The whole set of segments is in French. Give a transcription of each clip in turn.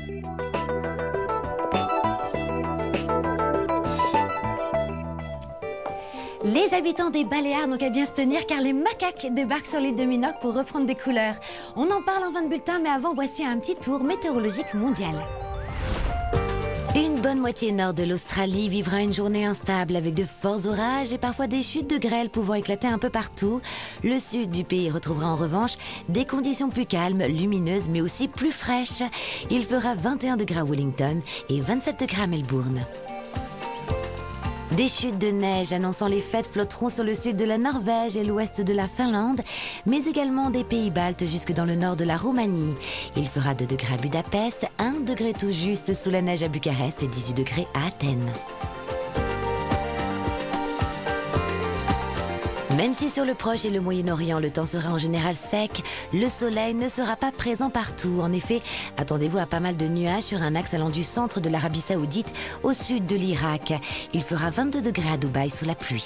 Les habitants des Baléares n'ont qu'à bien se tenir car les macaques débarquent sur l'île de Minorque pour reprendre des couleurs. On en parle en fin de bulletin, mais avant, voici un petit tour météorologique mondial. Une bonne moitié nord de l'Australie vivra une journée instable avec de forts orages et parfois des chutes de grêle pouvant éclater un peu partout. Le sud du pays retrouvera en revanche des conditions plus calmes, lumineuses mais aussi plus fraîches. Il fera 21 degrés à Wellington et 27 degrés à Melbourne. Des chutes de neige annonçant les fêtes flotteront sur le sud de la Norvège et l'ouest de la Finlande, mais également des pays baltes jusque dans le nord de la Roumanie. Il fera 2 degrés à Budapest, 1 degré tout juste sous la neige à Bucarest et 18 degrés à Athènes. Même si sur le Proche et le Moyen-Orient, le temps sera en général sec, le soleil ne sera pas présent partout. En effet, attendez-vous à pas mal de nuages sur un axe allant du centre de l'Arabie Saoudite au sud de l'Irak. Il fera 22 degrés à Dubaï sous la pluie.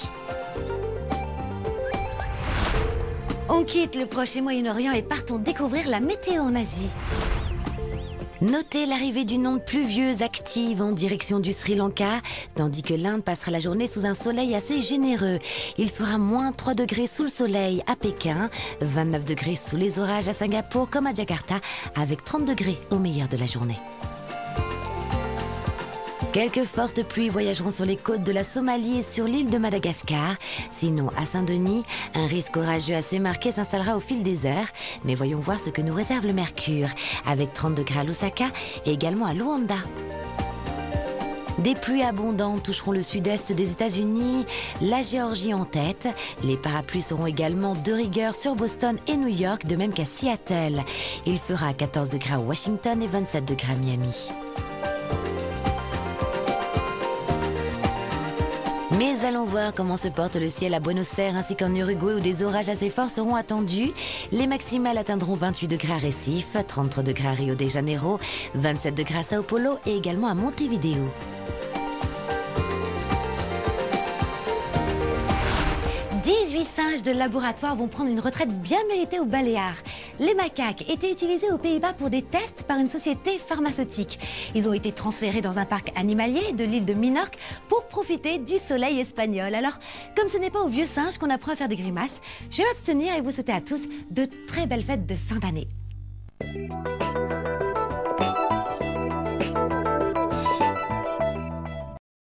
On quitte le Proche et Moyen-Orient et partons découvrir la météo en Asie. Notez l'arrivée d'une onde pluvieuse active en direction du Sri Lanka, tandis que l'Inde passera la journée sous un soleil assez généreux. Il fera moins 3 degrés sous le soleil à Pékin, 29 degrés sous les orages à Singapour comme à Jakarta, avec 30 degrés au meilleur de la journée. Quelques fortes pluies voyageront sur les côtes de la Somalie et sur l'île de Madagascar. Sinon, à Saint-Denis, un risque orageux assez marqué s'installera au fil des heures. Mais voyons voir ce que nous réserve le mercure, avec 30 degrés à Lusaka et également à Luanda. Des pluies abondantes toucheront le sud-est des États-Unis, la Géorgie en tête. Les parapluies seront également de rigueur sur Boston et New York, de même qu'à Seattle. Il fera 14 degrés à Washington et 27 degrés à Miami. Mais allons voir comment se porte le ciel à Buenos Aires ainsi qu'en Uruguay où des orages assez forts seront attendus. Les maximales atteindront 28 degrés à Recife, 33 degrés à Rio de Janeiro, 27 degrés à Sao Paulo et également à Montevideo. Singes de laboratoire vont prendre une retraite bien méritée aux Baléares. Les macaques étaient utilisés aux Pays-Bas pour des tests par une société pharmaceutique. Ils ont été transférés dans un parc animalier de l'île de Minorque pour profiter du soleil espagnol. Alors, comme ce n'est pas aux vieux singes qu'on apprend à faire des grimaces, je vais m'abstenir et vous souhaiter à tous de très belles fêtes de fin d'année.